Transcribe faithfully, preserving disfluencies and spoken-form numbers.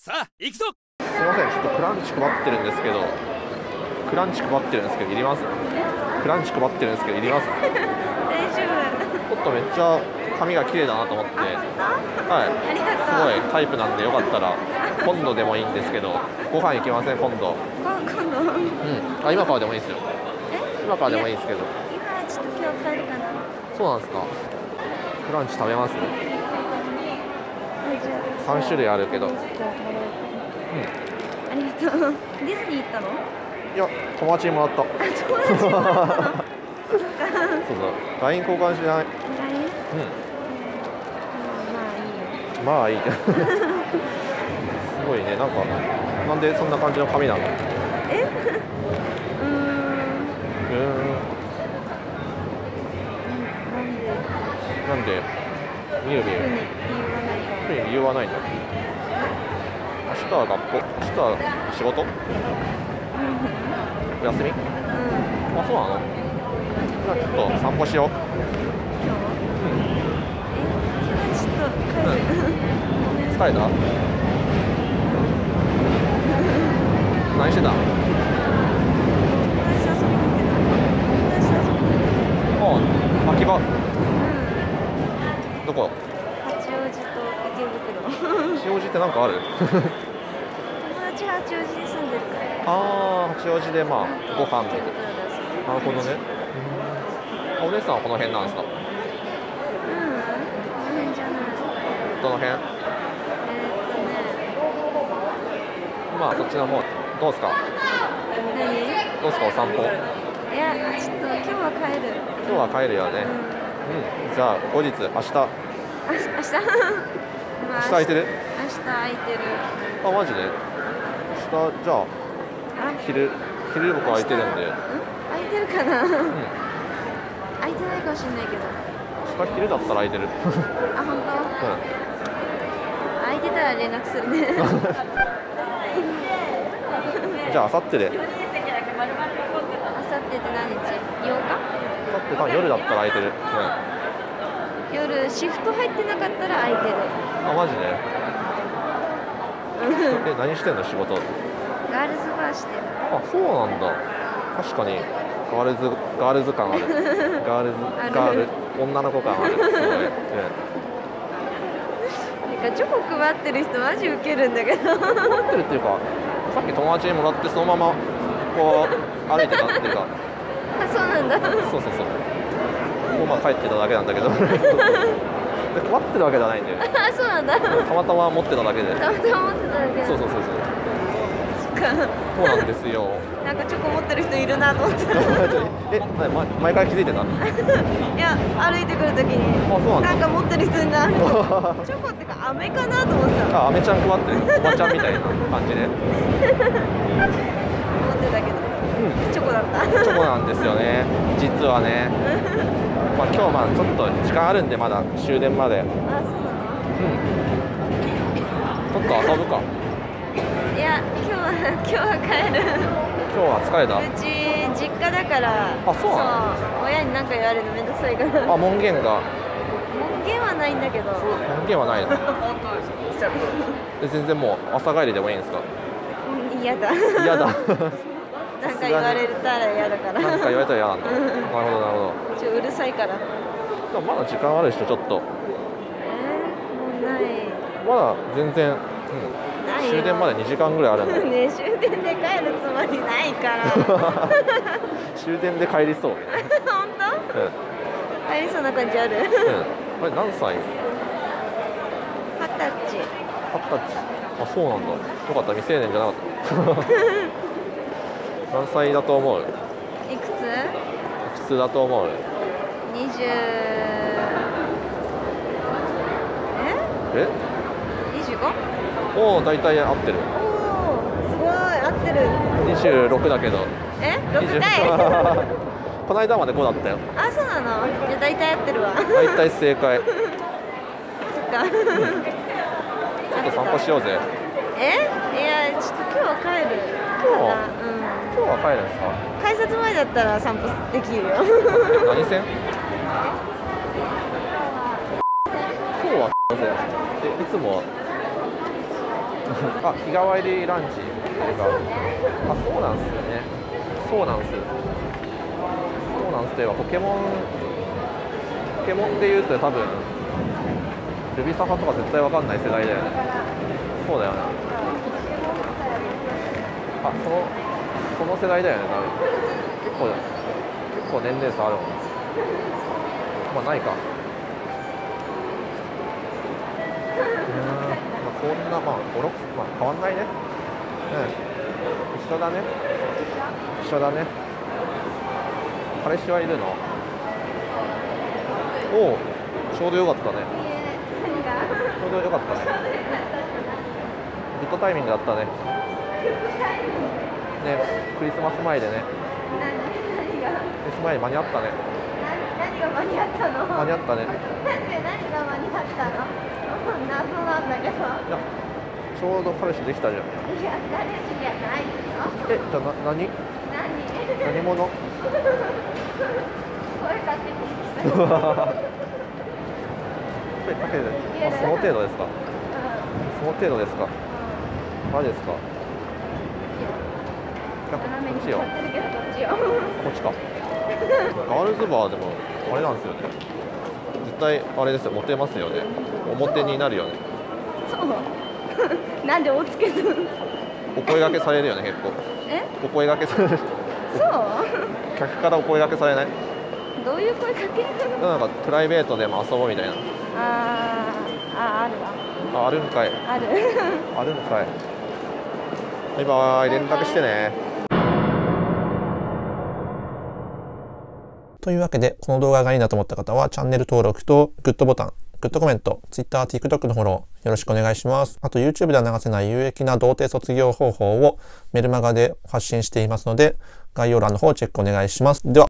さあ行くぞ。 すいません、ちょっとクランチ配ってるんですけど、クランチ配ってるんですけど、いります？クランチ配ってるんですけど、いります？ 大丈夫。 ちょっとめっちゃ髪が綺麗だなと思って、はい、 ありがとう。 すごいタイプなんでよかったら今度でもいいんですけど、ご飯行きません？今度。 今度。うん。 うん。あ、今からでもいいですよ。今からでもいいですけど。 今ちょっと今日帰るかな。 そうなんですか。クランチ食べます？さん種類あるけど。うん。 ありがとう。ディズニー行ったの？ いや、友達にもらった。 友達にもらったの？ そうそう。ライン 交換しない。うん。まあいいよ。すごいね、なんか、なんでそんな感じの髪なの？ え？うーん。 うーん。なんで？みゆみゆ。特に理由はないんだ。明日は学校？明日は仕事？休み？うん。あ、そうなの？じゃあちょっと散歩しよう。 ちょっと帰る。 疲れた？何してた？ 友達と遊びに行ってた。友達と遊びに行ってた。 ああ、秋葉。どこ？ 八王子と池袋。 八王子ってなんかある？ 友達八王子に住んでるから。 ああ、八王子でまあご飯池で。 袋だし。 なるほどね。あ、お姉さんはこの辺なんですか？ うん。この辺じゃない。 どの辺？ えーっとね。 まあそっちの方。どうですか？ 何？ どうですかお散歩？ いや、ちょっと今日は帰る。 今日は帰るよね。 うん。 うん。じゃあ後日明日。 あ、明日。まあ明日空いてる？ 明日空いてる。 あ、マジで？明日じゃああ、 昼昼僕空いてるんで。 うん？空いてるかな？ うん。 空いてないかもしれないけど。 明日昼だったら空いてる。 あ、本当？ うん。 空いてたら連絡するね。 じゃあ明後日で。 あさってって何日？ようか？ 明後日多分夜だったら空いてる。うん。 夜シフト入ってなかったら空いてる。 あ、マジで？え、何してんの仕事？ ガールズバーしてる。 あ、そうなんだ。確かにガールズガールズ感ある。ガールズガール女の子感ある。すごい。うん。 なんかチョコ配ってる人マジウケるんだけど。 配ってるっていうか、さっき友達にもらってそのままこう歩いてたっていうか。 あ、そうなんだ。 そうそうそう。もうまあ帰ってただけなんだけど。で配ってるわけじゃないんだよ。 あ、そうなんだ。 たまたま持ってただけで。 たまたま持ってただけ。 そうそうそうそう。 そっか。 そうなんですよ。 なんかチョコ持ってる人いるなと思ってた。 え、前前から気づいてた？ いや、歩いてくるときに。 あ、そうなんだ。 なんか持ってる人いるな。チョコってか飴かなと思ってた。 あ、アメちゃん配ってる。おばちゃんみたいな感じで。 持ってたけど。 うん。 チョコだった。 チョコなんですよね。実はね。まあ今日まあちょっと時間あるんでまだ終電まで。うん。 あ、そうなの？ ちょっと遊ぶか。 いや、今日は今日は帰る。 今日は疲れた？ うち実家だから。 あ、そうなの？ そう、親に何か言われるのめんどくさいから。 あ、門限が。 門限はないんだけど。 門限はないの？え、全然もう朝帰りでもいいんですか？ うん、嫌だ。 嫌だ。 なんか言われたら嫌だから。 なんか言われたら嫌なんだ。なるほどなるほど。 ちょっとうるさいから。 でもまだ時間あるでしょちょっと。 えー、もうない。 まだ全然。うん。 ないよ。 終電までにじかんぐらいあるんだ。 ね、終電で帰るつもりないから。 終電で帰りそう。 本当？ うん。 帰りそうな感じある。うん。 これ何歳？ 二十歳。 二十歳。あ、そうなんだ。よかった、未成年じゃなかった。何歳だと思う？ いくつ？ いくつだと思う？ 二十。え？ え？ 二十五？ おお、大体合ってる。 おお、すごい合ってる。 二十六だけど。 え？六かい？ この間までごだったよ。 あ、そうなの？じゃあ大体合ってるわ。 大体正解。 そっか。 ちょっと散歩しようぜ。 え？いや、ちょっと今日は帰る。 今日は？ うん。 今日は帰るんですか？ 改札前だったら散歩できるよ。 何線？今日はえ、いつもあ、日替わりランチが、あ、そうなんですよね。そうなんです。そうなんですといえばポケモン、ポケモンでいうと多分ルビサファとか絶対わかんない世代だよね。そうだよね。あ、そのその世代だよね多分。結構結構年齢差あるもん。まあないか。うん、まあそんなまあご、ろく、まあ変わんないね。うん、一緒だね。一緒だね。彼氏はいるの？おお、ちょうどよかったね。ちょうどよかったね。グッドタイミングだったね。ね、クリスマス前でね。クリスマス前に間に合ったね。 何が間に合ったの？ 間に合ったね。 なんで何が間に合ったの？謎なんだけど。いや、ちょうど彼氏できたじゃん。 いや、彼氏じゃないよ。 え、じゃあな何？ 何？ 何者？ 声かけてきた。 声かけて、あ、その程度ですか？その程度ですか？マジですか？こっちよ。こっちか。ガールズバーでもあれなんですよね。絶対あれですよ、モテますよね。表になるよね。 そう。なんでおつけたの？ お声掛けされるよね、結構。 え？ お声掛けされる。 そう？ 客からお声掛けされない？ どういう声かけ？ なんかプライベートでも遊ぼうみたいな。 あーあ、あるわ。 あ、あるんかい。 ある。 あるんかい。バイバーイ、連絡してね。というわけで、この動画がいいなと思った方は、チャンネル登録とグッドボタン、グッドコメント、Twitter、TikTok のフォローよろしくお願いします。あと YouTube では流せない有益な童貞卒業方法をメルマガで発信していますので、概要欄の方チェックお願いします。では。